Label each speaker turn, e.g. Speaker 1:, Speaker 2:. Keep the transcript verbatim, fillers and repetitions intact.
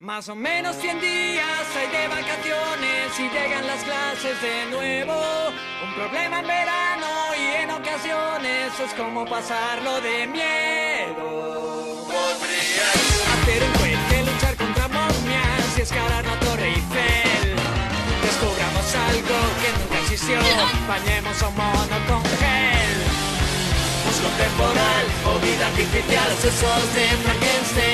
Speaker 1: Más o menos cien días hay de vacaciones y llegan las clases de nuevo. Un problema en verano y en ocasiones es como pasarlo de miedo. Podrías hacer un cohete, luchar contra momias y escalar la Torre Eiffel. Descubramos algo que nunca existió, bañemos a un mono con gel. Musgo temporal o vida artificial, sesos de Frankenstein.